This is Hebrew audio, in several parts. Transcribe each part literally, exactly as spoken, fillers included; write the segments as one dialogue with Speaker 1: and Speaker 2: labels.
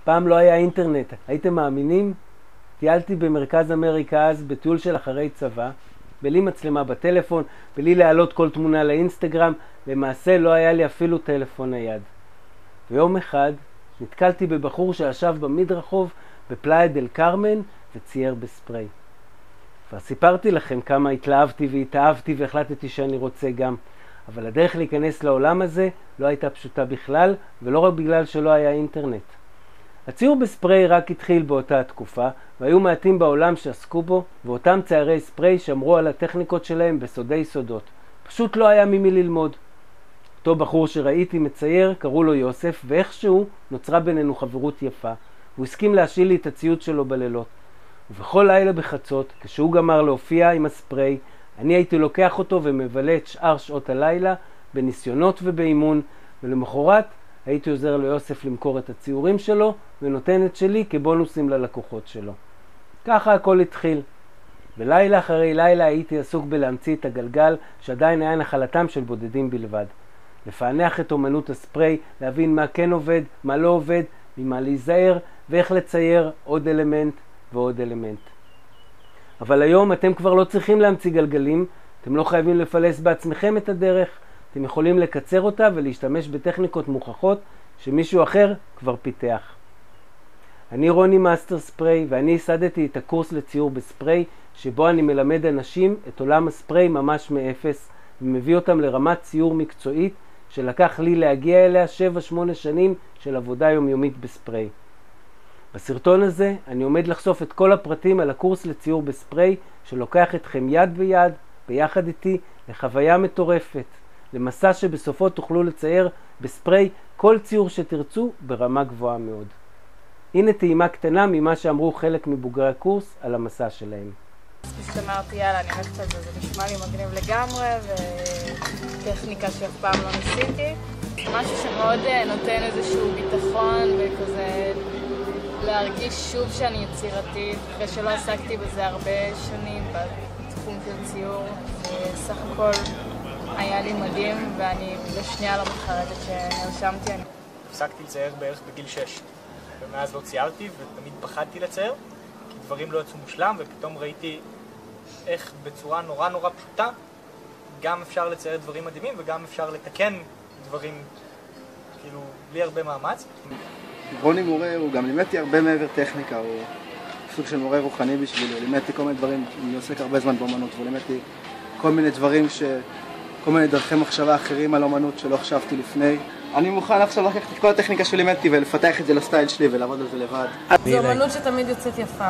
Speaker 1: פעם לא היה אינטרנט, הייתם מאמינים? טיילתי במרכז אמריקה אז בטיול של אחרי צבא, בלי מצלמה בטלפון, בלי להעלות כל תמונה לאינסטגרם, למעשה לא היה לי אפילו טלפון נייד. ויום אחד נתקלתי בבחור שישב במדרחוב בפלאיה דל קרמן וצייר בספרי. כבר סיפרתי לכם כמה התלהבתי והתאהבתי והחלטתי שאני רוצה גם, אבל הדרך להיכנס לעולם הזה לא הייתה פשוטה בכלל, ולא רק בגלל שלא היה אינטרנט. הציור בספרי רק התחיל באותה התקופה, והיו מעטים בעולם שעסקו בו, ואותם ציירי ספרי שמרו על הטכניקות שלהם בסודי סודות. פשוט לא היה ממי ללמוד. אותו בחור שראיתי מצייר, קראו לו יוסף, ואיכשהו נוצרה בינינו חברות יפה. הוא הסכים להשאיל לי את הציוד שלו בלילות. ובכל לילה בחצות, כשהוא גמר להופיע עם הספרי, אני הייתי לוקח אותו ומבלה את שאר שעות הלילה בניסיונות ובאימון, ולמחרת הייתי עוזר ליוסף למכור את הציורים שלו ונותן את שלי כבונוסים ללקוחות שלו. ככה הכל התחיל. בלילה אחרי לילה הייתי עסוק בלהמציא את הגלגל שעדיין היה נחלתם של בודדים בלבד. לפענח את אומנות הספרי, להבין מה כן עובד, מה לא עובד, ממה להיזהר ואיך לצייר עוד אלמנט ועוד אלמנט. אבל היום אתם כבר לא צריכים להמציא גלגלים, אתם לא חייבים לפלס בעצמכם את הדרך, אתם יכולים לקצר אותה ולהשתמש בטכניקות מוכחות שמישהו אחר כבר פיתח. אני רוני מאסטר ספרי, ואני ייסדתי את הקורס לציור בספרי, שבו אני מלמד אנשים את עולם הספרי ממש מאפס, ומביא אותם לרמת ציור מקצועית שלקח לי להגיע אליה שבע שמונה שנים של עבודה יומיומית בספרי. בסרטון הזה אני עומד לחשוף את כל הפרטים על הקורס לציור בספרי, שלוקח אתכם יד ביד, ביחד איתי, לחוויה מטורפת, למסע שבסופו תוכלו לצייר בספרי כל ציור שתרצו ברמה גבוהה מאוד. הנה טעימה קטנה ממה שאמרו חלק מבוגרי הקורס על המסע שלהם.
Speaker 2: אז אמרתי, יאללה, אני הולכת על זה, זה נשמע לי מגניב לגמרי, וטכניקה שאף פעם לא ניסיתי. משהו שמאוד נותן איזשהו ביטחון וכזה להרגיש שוב שאני יצירתית, אחרי שלא עסקתי בזה הרבה שנים בתחום של ציור. סך הכל היה לי מדהים, ואני בשנייה לא מתחרטת שנרשמתי.
Speaker 3: הפסקתי לצייר בערך בגיל שש, ומאז לא ציירתי ותמיד פחדתי לצייר, כי דברים לא יצאו מושלם, ופתאום ראיתי איך בצורה נורא נורא פשוטה גם אפשר לצייר דברים מדהימים וגם אפשר לתקן דברים כאילו בלי הרבה מאמץ.
Speaker 4: רוני מורה, הוא גם לימדתי הרבה מעבר טכניקה, הוא סוג של מורה רוחני בשבילי, הוא לימדתי כל מיני דברים, אני עוסק הרבה זמן באמנות, והוא לימדתי כל מיני דברים, ש... כל מיני דרכי מחשבה אחרים על אמנות שלא חשבתי לפני. אני מוכן עכשיו לקחת את כל הטכניקה שלימדתי ולפתח את זה לסטייל שלי ולעבוד על זה לבד.
Speaker 2: זו אמנות שתמיד יוצאת יפה,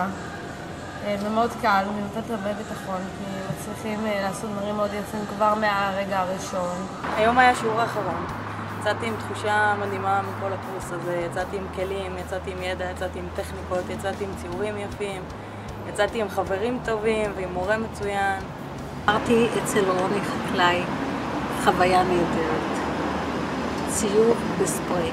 Speaker 2: ומאוד קל, ונותנת הרבה ביטחון, כי מצליחים לעשות דברים מאוד יפים כבר מהרגע הראשון. היום היה שיעור האחרון. יצאתי עם תחושה מדהימה מכל הקורס הזה, יצאתי עם כלים, יצאתי עם ידע, יצאתי עם טכניקות, יצאתי עם ציורים יפים, יצאתי עם חברים טובים ועם מורה מצוין.
Speaker 5: עברתי אצל רוני חקלאי חוויה נהדרת, ציור בספרי.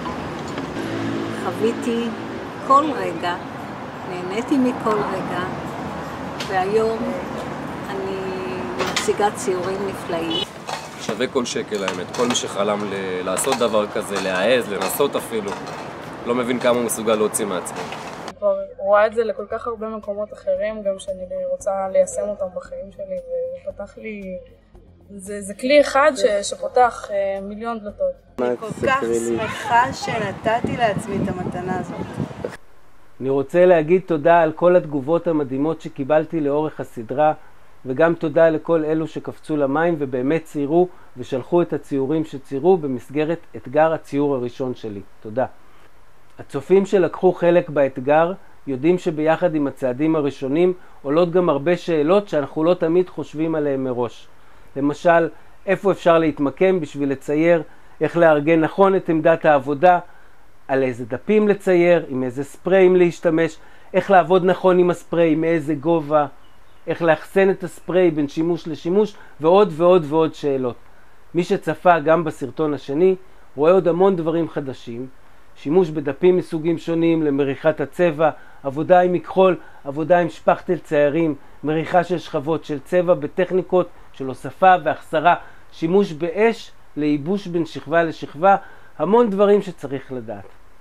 Speaker 5: חוויתי כל רגע, נהניתי מכל רגע, והיום אני מציגה ציורים נפלאים.
Speaker 6: שווה כל שקל האמת, כל מי שחלם ל- לעשות דבר כזה, להעז, לנסות אפילו, לא מבין כמה הוא מסוגל להוציא מעצמו.
Speaker 2: אני כבר רואה את זה לכל כך הרבה מקומות אחרים, גם שאני רוצה ליישם אותם בחיים שלי, ופתח לי, זה, זה כלי אחד ש, שפותח אה, מיליון דלתות.
Speaker 5: אני כל כך שמחה שנתתי לעצמי את המתנה הזאת.
Speaker 1: אני רוצה להגיד תודה על כל התגובות המדהימות שקיבלתי לאורך הסדרה, וגם תודה לכל אלו שקפצו למים ובאמת ציירו ושלחו את הציורים שציירו במסגרת אתגר הציור הראשון שלי. תודה. הצופים שלקחו חלק באתגר יודעים שביחד עם הצעדים הראשונים עולות גם הרבה שאלות שאנחנו לא תמיד חושבים עליהן מראש. למשל, איפה אפשר להתמקם בשביל לצייר, איך לארגן נכון את עמדת העבודה, על איזה דפים לצייר, עם איזה ספריים להשתמש, איך לעבוד נכון עם הספרי, מאיזה גובה, איך לאחסן את הספרי בין שימוש לשימוש, ועוד ועוד ועוד שאלות. מי שצפה גם בסרטון השני רואה עוד המון דברים חדשים, שימוש בדפים מסוגים שונים למריחת הצבע, עבודה עם מכחול, עבודה עם שפכטל ציירים, מריחה של שכבות של צבע בטכניקות של הוספה והחסרה, שימוש באש לייבוש בין שכבה לשכבה, המון דברים שצריך לדעת.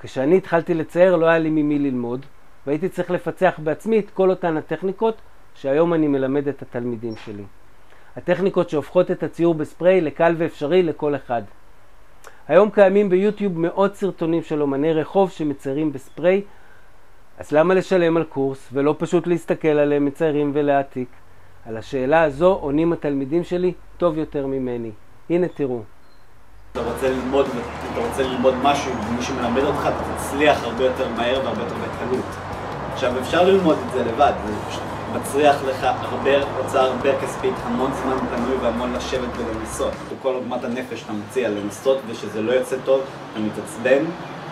Speaker 1: כשאני התחלתי לצייר לא היה לי ממי ללמוד, והייתי צריך לפצח בעצמי את כל אותן הטכניקות שהיום אני מלמד את התלמידים שלי. הטכניקות שהופכות את הציור בספרי לקל ואפשרי לכל אחד. היום קיימים ביוטיוב מאות סרטונים של אומני רחוב שמציירים בספרי, אז למה לשלם על קורס ולא פשוט להסתכל עליהם מציירים ולהעתיק? על השאלה הזו עונים התלמידים שלי טוב יותר ממני. הנה תראו.
Speaker 7: אתה רוצה ללמוד, אתה רוצה ללמוד משהו ומי שמלמד אותך, אתה תצליח הרבה יותר מהר והרבה יותר בקלות. עכשיו אפשר ללמוד את זה לבד, זה פשוט מצריח לך הרבה הוצאה, הרבה כספית, המון זמן פנוי והמון לשבת ולנסות. בכל עוגמת הנפש אתה מציע לנסות ושזה לא יוצא טוב, אתה מתעצבן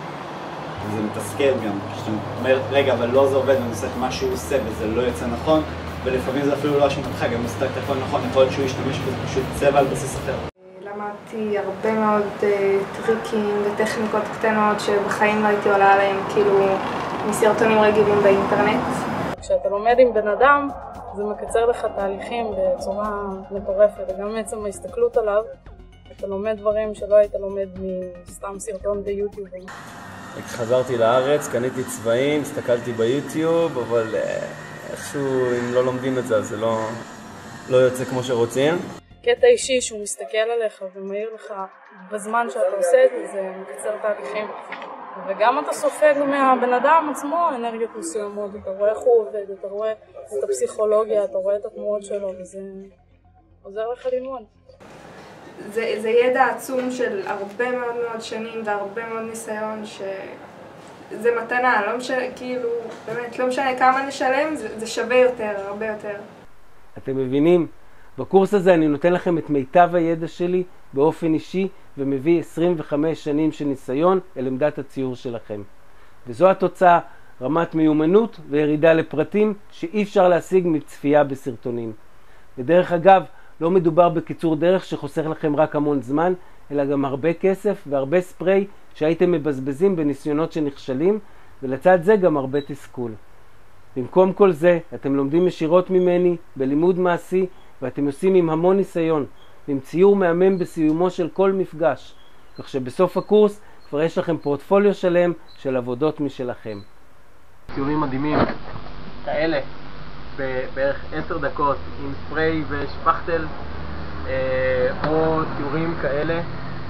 Speaker 7: וזה מתסכל גם. כשאתה אומר, רגע, אבל לא זה עובד, אני עושה את מה שהוא עושה וזה לא יוצא נכון, ולפעמים זה אפילו לא אשמתך, גם עשתה את הכל נכון, יכול להיות שהוא ישתמש בזה פשוט צבע על בסיס אחר.
Speaker 2: למדתי הרבה מאוד uh, טריקים וטכניקות קטנות שבחיים לא הייתי עולה עליהם, כאילו מסרטונים רגילים באינטרנט. כשאתה לומד עם בן אדם, זה מקצר לך תהליכים בצורה מטורפת, וגם בעצם ההסתכלות עליו, אתה לומד דברים שלא היית לומד מסתם סרטון ביוטיוב.
Speaker 6: חזרתי לארץ, קניתי צבעים, הסתכלתי ביוטיוב, אבל איכשהו אם לא לומדים את זה, זה לא, לא יוצא כמו שרוצים.
Speaker 2: קטע אישי שהוא מסתכל עליך ומעיר לך בזמן שאתה עושה את זה, זה מקצר תהליכים. וגם אתה סופג מהבן אדם עצמו אנרגיות מסוימות, אתה רואה איך הוא עובד, אתה רואה את הפסיכולוגיה, אתה רואה את התנועות שלו, וזה עוזר לך ללמוד. זה, זה ידע עצום של הרבה מאוד מאוד שנים והרבה מאוד ניסיון, שזה מתנה, לא משנה, כאילו, באמת, לא משנה כמה נשלם, זה, זה שווה יותר, הרבה יותר.
Speaker 1: אתם מבינים? בקורס הזה אני נותן לכם את מיטב הידע שלי באופן אישי, ומביא עשרים וחמש שנים של ניסיון אל עמדת הציור שלכם. וזו התוצאה, רמת מיומנות וירידה לפרטים שאי אפשר להשיג מצפייה בסרטונים. ודרך אגב, לא מדובר בקיצור דרך שחוסך לכם רק המון זמן, אלא גם הרבה כסף והרבה ספרי שהייתם מבזבזים בניסיונות שנכשלים, ולצד זה גם הרבה תסכול. במקום כל זה, אתם לומדים ישירות ממני, בלימוד מעשי, ואתם עושים עם המון ניסיון, עם ציור מהמם בסיומו של כל מפגש, כך שבסוף הקורס כבר יש לכם פורטפוליו שלם של עבודות משלכם. ציורים מדהימים, כאלה, בערך עשר דקות, עם ספרי ושפכטל, או ציורים כאלה,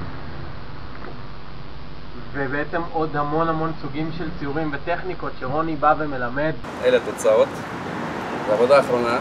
Speaker 1: ובעצם עוד המון המון סוגים של ציורים וטכניקות שרוני בא ומלמד.
Speaker 6: אלה תוצאות, זו עבודה האחרונה.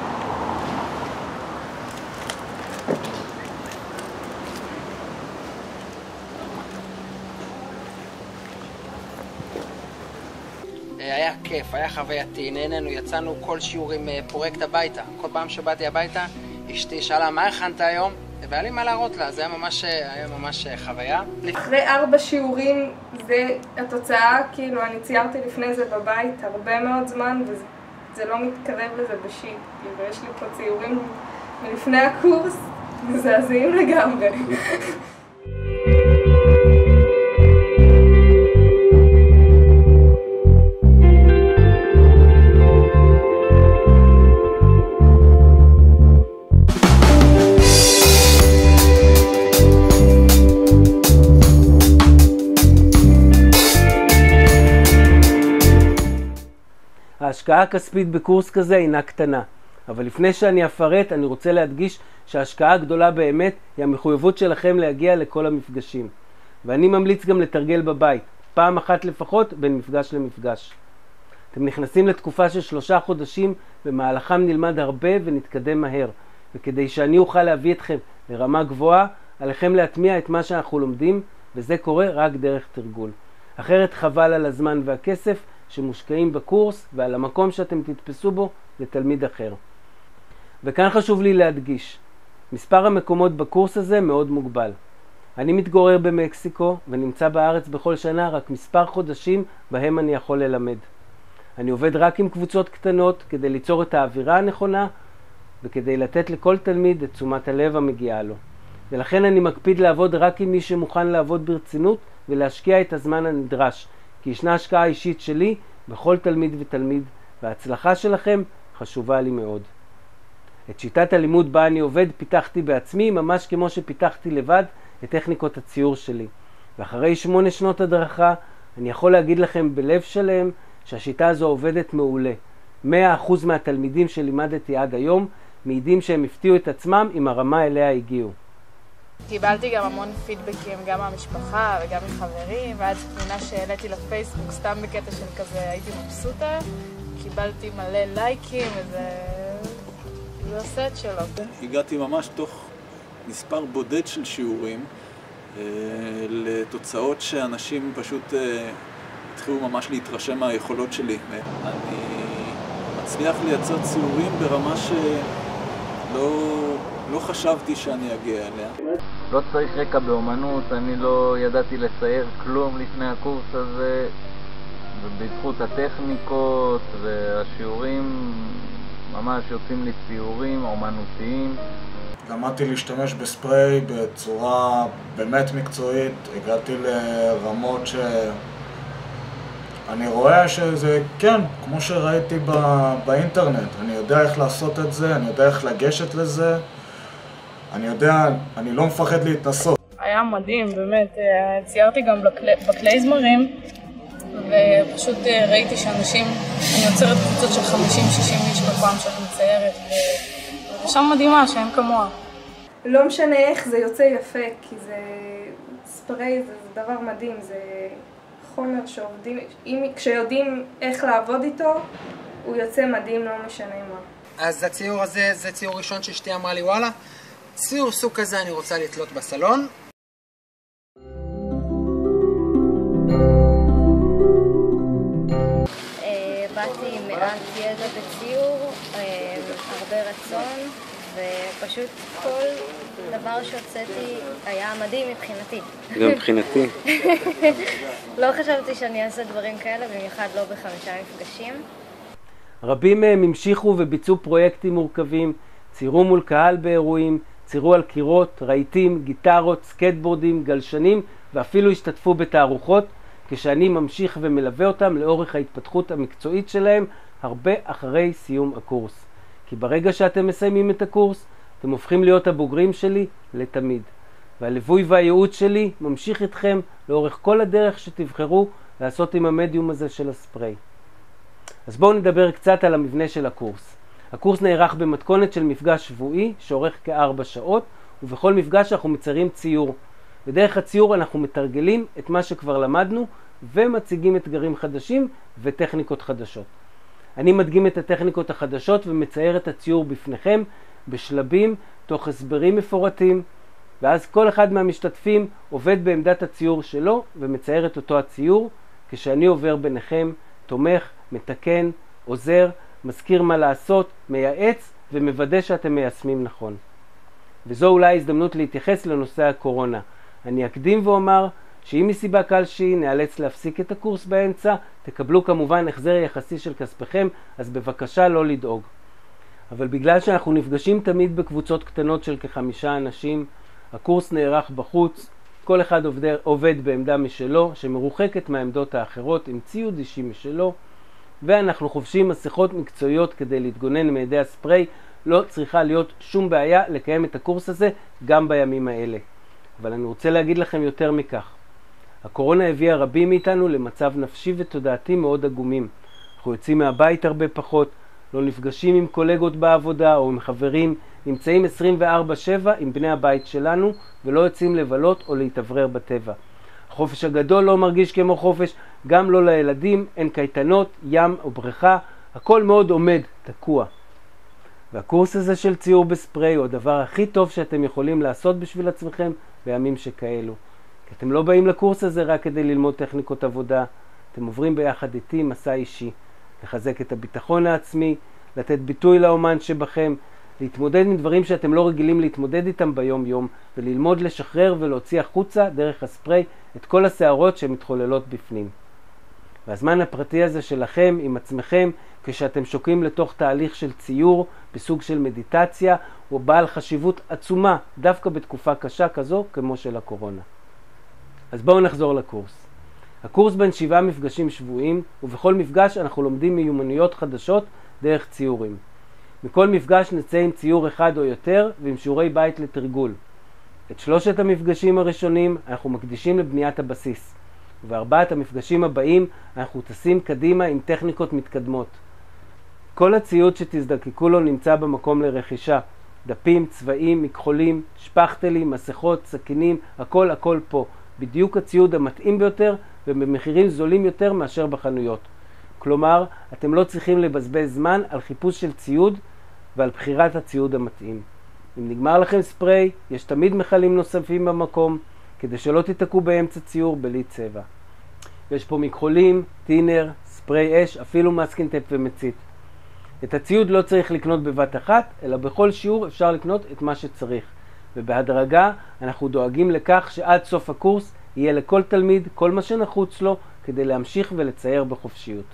Speaker 8: היה כיף, היה חווייתי, נהנינו, יצאנו כל שיעור עם פרויקט הביתה. כל פעם שבאתי הביתה, אשתי שאלה מה הכנת היום, והיה לי מה להראות לה, זה היה ממש, היה ממש חוויה.
Speaker 2: אחרי ארבע שיעורים זה התוצאה, כאילו אני ציירתי לפני זה בבית הרבה מאוד זמן, וזה לא מתקרב לזה בשיט. כאילו יש לי פה ציורים מלפני הקורס, מזעזעים לגמרי.
Speaker 1: ההשקעה הכספית בקורס כזה אינה קטנה, אבל לפני שאני אפרט אני רוצה להדגיש שההשקעה הגדולה באמת היא המחויבות שלכם להגיע לכל המפגשים. ואני ממליץ גם לתרגל בבית, פעם אחת לפחות בין מפגש למפגש. אתם נכנסים לתקופה של שלושה חודשים, במהלכם נלמד הרבה ונתקדם מהר. וכדי שאני אוכל להביא אתכם לרמה גבוהה, עליכם להטמיע את מה שאנחנו לומדים, וזה קורה רק דרך תרגול. אחרת חבל על הזמן והכסף שמושקעים בקורס ועל המקום שאתם תתפסו בו לתלמיד אחר. וכאן חשוב לי להדגיש, מספר המקומות בקורס הזה מאוד מוגבל. אני מתגורר במקסיקו ונמצא בארץ בכל שנה רק מספר חודשים בהם אני יכול ללמד. אני עובד רק עם קבוצות קטנות כדי ליצור את האווירה הנכונה וכדי לתת לכל תלמיד את תשומת הלב המגיעה לו. ולכן אני מקפיד לעבוד רק עם מי שמוכן לעבוד ברצינות ולהשקיע את הזמן הנדרש, כי ישנה השקעה אישית שלי בכל תלמיד ותלמיד, וההצלחה שלכם חשובה לי מאוד. את שיטת הלימוד בה אני עובד פיתחתי בעצמי, ממש כמו שפיתחתי לבד את טכניקות הציור שלי. ואחרי שמונה שנות הדרכה, אני יכול להגיד לכם בלב שלם שהשיטה הזו עובדת מעולה. מאה אחוז מהתלמידים שלימדתי עד היום מעידים שהם הפתיעו את עצמם עם הרמה אליה הגיעו.
Speaker 2: קיבלתי גם המון פידבקים, גם מהמשפחה וגם מחברים, ואז תמונה שהעליתי לפייסבוק סתם בקטע של כזה הייתי מבסוטה, קיבלתי מלא לייקים, וזה זה עושה את שלו.
Speaker 9: הגעתי ממש תוך מספר בודד של שיעורים לתוצאות שאנשים פשוט התחילו ממש להתרשם מהיכולות שלי. אני מצליח לייצר ציורים ברמה שלא לא חשבתי שאני אגיע אליה.
Speaker 10: לא צריך רקע באומנות, אני לא ידעתי לצייר כלום לפני הקורס הזה, ובזכות הטכניקות והשיעורים ממש יוצאים לי ציורים אומנותיים.
Speaker 11: למדתי להשתמש בספרי בצורה באמת מקצועית, הגעתי לרמות שאני רואה שזה, כן, כמו שראיתי באינטרנט, אני יודע איך לעשות את זה, אני יודע איך לגשת לזה, אני יודע, אני לא מפחד להתנסות.
Speaker 2: היה מדהים, באמת, ציירתי גם בקלייזמרים, ופשוט ראיתי שאנשים, אני יוצרת קבוצות של חמישים שישים איש בפעם שאת מציירת, ושם מדהימה שאין כמוה.
Speaker 12: לא משנה איך זה יוצא יפה, כי זה ספרי, זה, זה דבר מדהים, זה חומר שעובדים, אם, כשיודעים איך לעבוד איתו, הוא יוצא מדהים, לא משנה מה.
Speaker 8: אז הציור הזה, זה ציור ראשון שאשתי אמרה לי, וואלה, ציור סוג כזה אני רוצה לתלות בסלון.
Speaker 13: באתי מעט ידע בציור, הרבה רצון, ופשוט כל דבר שהוצאתי היה מדהים מבחינתי.
Speaker 1: גם מבחינתי.
Speaker 13: לא חשבתי שאני אעשה דברים כאלה, במיוחד לא בחמישה מפגשים.
Speaker 1: רבים מהם המשיכו וביצעו פרויקטים מורכבים, ציירו מול קהל באירועים, ציירו על קירות, רהיטים, גיטרות, סקטבורדים, גלשנים, ואפילו השתתפו בתערוכות, כשאני ממשיך ומלווה אותם לאורך ההתפתחות המקצועית שלהם הרבה אחרי סיום הקורס. כי ברגע שאתם מסיימים את הקורס, אתם הופכים להיות הבוגרים שלי לתמיד. והליווי והייעוץ שלי ממשיך איתכם לאורך כל הדרך שתבחרו לעשות עם המדיום הזה של הספרי. אז בואו נדבר קצת על המבנה של הקורס. הקורס נערך במתכונת של מפגש שבועי שאורך כארבע שעות, ובכל מפגש אנחנו מציירים ציור. בדרך הציור אנחנו מתרגלים את מה שכבר למדנו ומציגים אתגרים חדשים וטכניקות חדשות. אני מדגים את הטכניקות החדשות ומצייר את הציור בפניכם בשלבים תוך הסברים מפורטים, ואז כל אחד מהמשתתפים עובד בעמדת הציור שלו ומצייר את אותו הציור, כשאני עובר ביניכם, תומך, מתקן, עוזר, מזכיר מה לעשות, מייעץ ומוודא שאתם מיישמים נכון. וזו אולי ההזדמנות להתייחס לנושא הקורונה. אני אקדים ואומר שאם מסיבה כלשהי נאלץ להפסיק את הקורס באמצע, תקבלו כמובן החזר יחסי של כספכם, אז בבקשה לא לדאוג. אבל בגלל שאנחנו נפגשים תמיד בקבוצות קטנות של כחמישה אנשים, הקורס נערך בחוץ, כל אחד עובד, עובד בעמדה משלו, שמרוחקת מהעמדות האחרות עם ציוד אישי משלו, ואנחנו חובשים מסכות מקצועיות כדי להתגונן מידי הספרי. לא צריכה להיות שום בעיה לקיים את הקורס הזה גם בימים האלה. אבל אני רוצה להגיד לכם יותר מכך. הקורונה הביאה רבים מאיתנו למצב נפשי ותודעתי מאוד עגומים. אנחנו יוצאים מהבית הרבה פחות, לא נפגשים עם קולגות בעבודה או עם חברים, נמצאים עשרים וארבע שבע עם בני הבית שלנו ולא יוצאים לבלות או להתאוורר בטבע. החופש הגדול לא מרגיש כמו חופש, גם לא לילדים, אין קייטנות, ים או בריכה, הכל מאוד עומד, תקוע. והקורס הזה של ציור בספרי הוא הדבר הכי טוב שאתם יכולים לעשות בשביל עצמכם בימים שכאלו. כי אתם לא באים לקורס הזה רק כדי ללמוד טכניקות עבודה, אתם עוברים ביחד איתי מסע אישי, לחזק את הביטחון העצמי, לתת ביטוי לאומן שבכם, להתמודד עם דברים שאתם לא רגילים להתמודד איתם ביום יום, וללמוד לשחרר ולהוציא החוצה דרך הספרי את כל הסערות שמתחוללות בפנים. והזמן הפרטי הזה שלכם עם עצמכם, כשאתם שוקעים לתוך תהליך של ציור בסוג של מדיטציה, הוא בעל חשיבות עצומה דווקא בתקופה קשה כזו כמו של הקורונה. אז בואו נחזור לקורס. הקורס בין שבעה מפגשים שבועיים, ובכל מפגש אנחנו לומדים מיומנויות חדשות דרך ציורים. מכל מפגש נצא עם ציור אחד או יותר ועם שיעורי בית לתרגול. את שלושת המפגשים הראשונים אנחנו מקדישים לבניית הבסיס. ובארבעת המפגשים הבאים אנחנו טסים קדימה עם טכניקות מתקדמות. כל הציוד שתזדקקו לו נמצא במקום לרכישה. דפים, צבעים, מכחולים, שפכטלים, מסכות, סכינים, הכל הכל פה. בדיוק הציוד המתאים ביותר ובמחירים זולים יותר מאשר בחנויות. כלומר, אתם לא צריכים לבזבז זמן על חיפוש של ציוד ועל בחירת הציוד המתאים. אם נגמר לכם ספרי, יש תמיד מכלים נוספים במקום, כדי שלא תתקעו באמצע ציור בלי צבע. יש פה מכחולים, טינר, ספרי אש, אפילו מסקינטפ ומצית. את הציוד לא צריך לקנות בבת אחת, אלא בכל שיעור אפשר לקנות את מה שצריך. ובהדרגה אנחנו דואגים לכך שעד סוף הקורס יהיה לכל תלמיד כל מה שנחוץ לו כדי להמשיך ולצייר בחופשיות.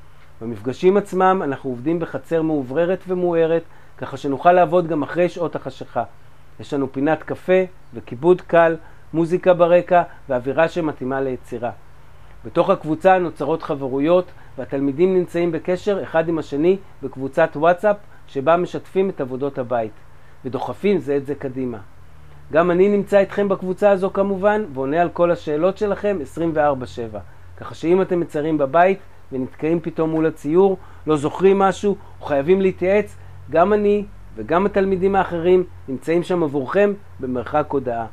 Speaker 1: במפגשים עצמם אנחנו עובדים בחצר מאובררת ומוארת, ככה שנוכל לעבוד גם אחרי שעות החשיכה. יש לנו פינת קפה וכיבוד קל, מוזיקה ברקע ואווירה שמתאימה ליצירה. בתוך הקבוצה נוצרות חברויות והתלמידים נמצאים בקשר אחד עם השני בקבוצת וואטסאפ שבה משתפים את עבודות הבית ודוחפים זה את זה קדימה. גם אני נמצא איתכם בקבוצה הזו כמובן ועונה על כל השאלות שלכם עשרים וארבע שבע. ככה שאם אתם מציירים בבית ונתקעים פתאום מול הציור, לא זוכרים משהו או חייבים להתייעץ, גם אני וגם התלמידים האחרים נמצאים שם עבורכם במרחק הודעה.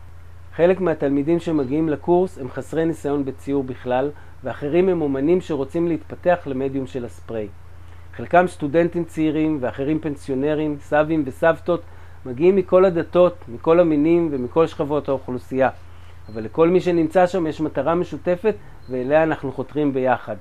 Speaker 1: חלק מהתלמידים שמגיעים לקורס הם חסרי ניסיון בציור בכלל, ואחרים הם אומנים שרוצים להתפתח למדיום של הספרי. חלקם סטודנטים צעירים ואחרים פנסיונרים, סבים וסבתות, מגיעים מכל הדתות, מכל המינים ומכל שכבות האוכלוסייה. אבל לכל מי שנמצא שם יש מטרה משותפת ואליה אנחנו חותרים ביחד.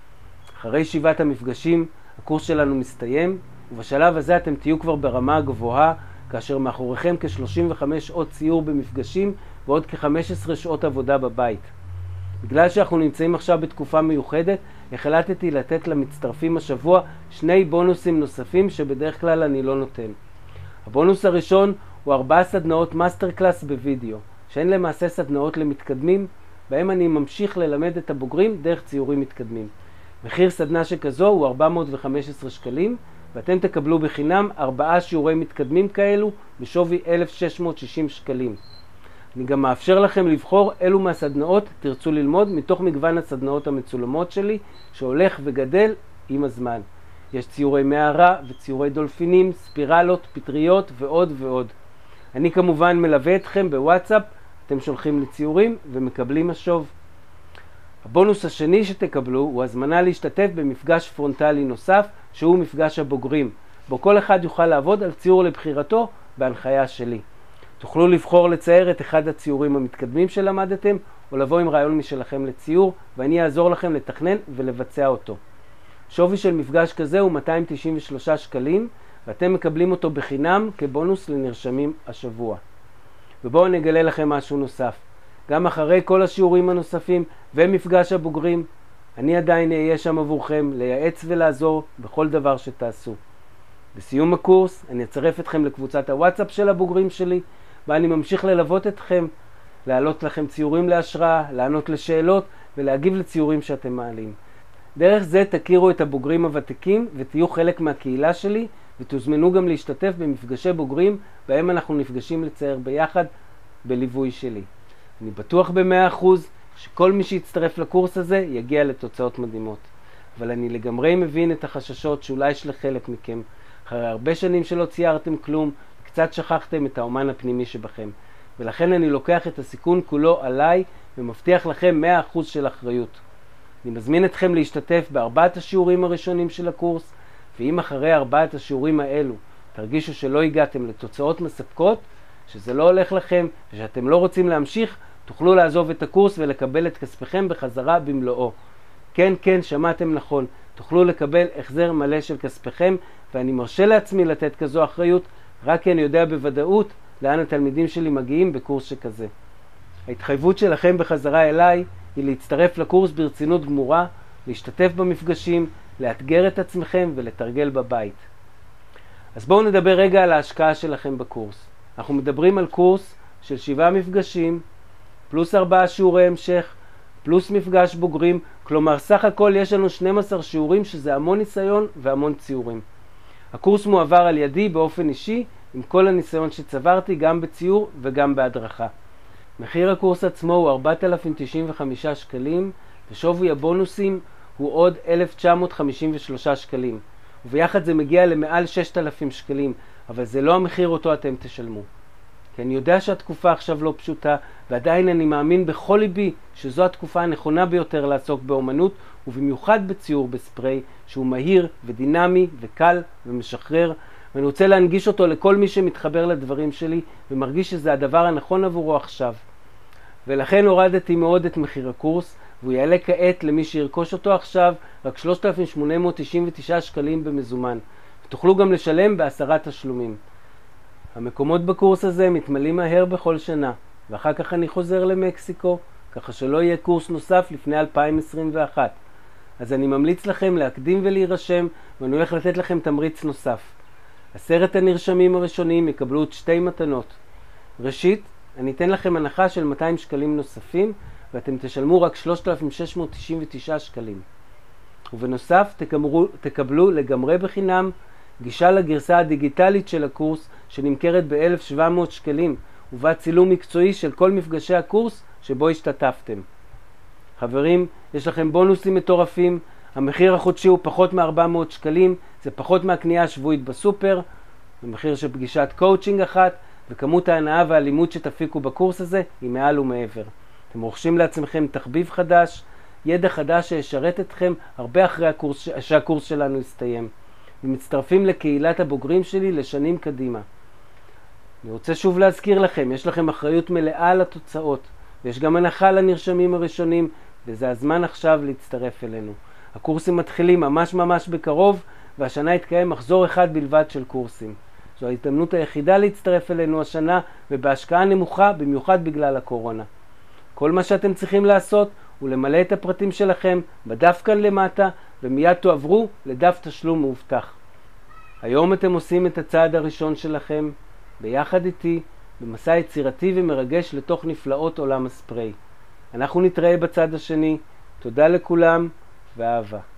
Speaker 1: אחרי שבעת המפגשים הקורס שלנו מסתיים, ובשלב הזה אתם תהיו כבר ברמה הגבוהה, כאשר מאחוריכם כ-שלושים וחמש שעות ציור במפגשים ועוד כ-חמש עשרה שעות עבודה בבית. בגלל שאנחנו נמצאים עכשיו בתקופה מיוחדת, החלטתי לתת למצטרפים השבוע שני בונוסים נוספים שבדרך כלל אני לא נותן. הבונוס הראשון הוא ארבעה סדנאות מאסטר קלאס בווידאו, שהן למעשה סדנאות למתקדמים, בהם אני ממשיך ללמד את הבוגרים דרך ציורים מתקדמים. מחיר סדנה שכזו הוא ארבע מאות וחמש עשרה שקלים, ואתם תקבלו בחינם ארבעה שיעורי מתקדמים כאלו בשווי אלף שש מאות ושישים שקלים. אני גם מאפשר לכם לבחור אילו מהסדנאות תרצו ללמוד מתוך מגוון הסדנאות המצולמות שלי שהולך וגדל עם הזמן. יש ציורי מערה וציורי דולפינים, ספירלות, פטריות ועוד ועוד. אני כמובן מלווה אתכם בוואטסאפ, אתם שולחים לי ציורים ומקבלים משוב. הבונוס השני שתקבלו הוא הזמנה להשתתף במפגש פרונטלי נוסף שהוא מפגש הבוגרים, בו כל אחד יוכל לעבוד על ציור לבחירתו בהנחיה שלי. תוכלו לבחור לצייר את אחד הציורים המתקדמים שלמדתם או לבוא עם רעיון משלכם לציור ואני אעזור לכם לתכנן ולבצע אותו. שווי של מפגש כזה הוא מאתיים תשעים ושלושה שקלים ואתם מקבלים אותו בחינם כבונוס לנרשמים השבוע. ובואו נגלה לכם משהו נוסף. גם אחרי כל השיעורים הנוספים ומפגש הבוגרים, אני עדיין אהיה שם עבורכם לייעץ ולעזור בכל דבר שתעשו. בסיום הקורס אני אצרף אתכם לקבוצת הוואטסאפ של הבוגרים שלי, ואני ממשיך ללוות אתכם, להעלות לכם ציורים להשראה, לענות לשאלות ולהגיב לציורים שאתם מעלים. דרך זה תכירו את הבוגרים הוותיקים ותהיו חלק מהקהילה שלי, ותוזמנו גם להשתתף במפגשי בוגרים בהם אנחנו נפגשים לצייר ביחד בליווי שלי. אני בטוח ב-מאה אחוז שכל מי שיצטרף לקורס הזה יגיע לתוצאות מדהימות. אבל אני לגמרי מבין את החששות שאולי יש לחלק מכם. אחרי הרבה שנים שלא ציירתם כלום, קצת שכחתם את האומן הפנימי שבכם. ולכן אני לוקח את הסיכון כולו עליי ומבטיח לכם מאה אחוז של אחריות. אני מזמין אתכם להשתתף בארבעת השיעורים הראשונים של הקורס, ואם אחרי ארבעת השיעורים האלו תרגישו שלא הגעתם לתוצאות מספקות, שזה לא הולך לכם ושאתם לא רוצים להמשיך, תוכלו לעזוב את הקורס ולקבל את כספכם בחזרה במלואו. כן, כן, שמעתם נכון. תוכלו לקבל החזר מלא של כספכם, ואני מרשה לעצמי לתת כזו אחריות, רק כי אני יודע בוודאות לאן התלמידים שלי מגיעים בקורס שכזה. ההתחייבות שלכם בחזרה אליי היא להצטרף לקורס ברצינות גמורה, להשתתף במפגשים, לאתגר את עצמכם ולתרגל בבית. אז בואו נדבר רגע על ההשקעה שלכם בקורס. אנחנו מדברים על קורס של שבעה מפגשים, פלוס ארבעה שיעורי המשך, פלוס מפגש בוגרים, כלומר סך הכל יש לנו שנים עשר שיעורים שזה המון ניסיון והמון ציורים. הקורס מועבר על ידי באופן אישי עם כל הניסיון שצברתי גם בציור וגם בהדרכה. מחיר הקורס עצמו הוא ארבעת אלפים תשעים וחמישה שקלים, ושווי הבונוסים הוא עוד אלף תשע מאות חמישים ושלושה שקלים. וביחד זה מגיע למעל שישת אלפים שקלים, אבל זה לא המחיר אותו אתם תשלמו. כי אני יודע שהתקופה עכשיו לא פשוטה, ועדיין אני מאמין בכל ליבי שזו התקופה הנכונה ביותר לעסוק באומנות, ובמיוחד בציור בספרי, שהוא מהיר ודינמי וקל ומשחרר, ואני רוצה להנגיש אותו לכל מי שמתחבר לדברים שלי, ומרגיש שזה הדבר הנכון עבורו עכשיו. ולכן הורדתי מאוד את מחיר הקורס, והוא יעלה כעת למי שירכוש אותו עכשיו רק שלושת אלפים שמונה מאות תשעים ותשעה שקלים במזומן, ותוכלו גם לשלם בעשרה תשלומים. המקומות בקורס הזה מתמלאים מהר בכל שנה, ואחר כך אני חוזר למקסיקו, ככה שלא יהיה קורס נוסף לפני אלפיים עשרים ואחת. אז אני ממליץ לכם להקדים ולהירשם, ואני הולך לתת לכם תמריץ נוסף. עשרת הנרשמים הראשונים יקבלו עוד שתי מתנות. ראשית, אני אתן לכם הנחה של מאתיים שקלים נוספים, ואתם תשלמו רק שלושת אלפים שש מאות תשעים ותשעה שקלים. ובנוסף, תקבלו, תקבלו לגמרי בחינם גישה לגרסה הדיגיטלית של הקורס, שנמכרת ב-אלף שבע מאות שקלים, ובה צילום מקצועי של כל מפגשי הקורס שבו השתתפתם. חברים, יש לכם בונוסים מטורפים, המחיר החודשי הוא פחות מ-ארבע מאות שקלים, זה פחות מהקנייה השבועית בסופר, במחיר של פגישת קואוצ'ינג אחת, וכמות ההנאה והלימוד שתפיקו בקורס הזה היא מעל ומעבר. אתם רוכשים לעצמכם תחביב חדש, ידע חדש שישרת אתכם הרבה אחרי הקורס, שהקורס שלנו יסתיים. ומצטרפים לקהילת הבוגרים שלי לשנים קדימה. אני רוצה שוב להזכיר לכם, יש לכם אחריות מלאה על התוצאות, ויש גם הנחה לנרשמים הראשונים, וזה הזמן עכשיו להצטרף אלינו. הקורסים מתחילים ממש ממש בקרוב, והשנה יתקיים מחזור אחד בלבד של קורסים. זו ההזדמנות היחידה להצטרף אלינו השנה, ובהשקעה נמוכה, במיוחד בגלל הקורונה. כל מה שאתם צריכים לעשות הוא למלא את הפרטים שלכם בדף כאן למטה, ומיד תועברו לדף תשלום מאובטח. היום אתם עושים את הצעד הראשון שלכם, ביחד איתי, במסע יצירתי ומרגש לתוך נפלאות עולם הספרי. אנחנו נתראה בצד השני. תודה לכולם, ואהבה.